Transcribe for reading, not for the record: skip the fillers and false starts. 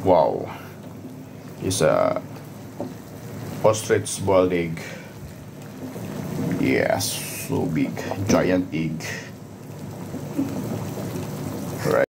Wow, it's a ostrich boiled egg. Yes, so big, giant egg. Right.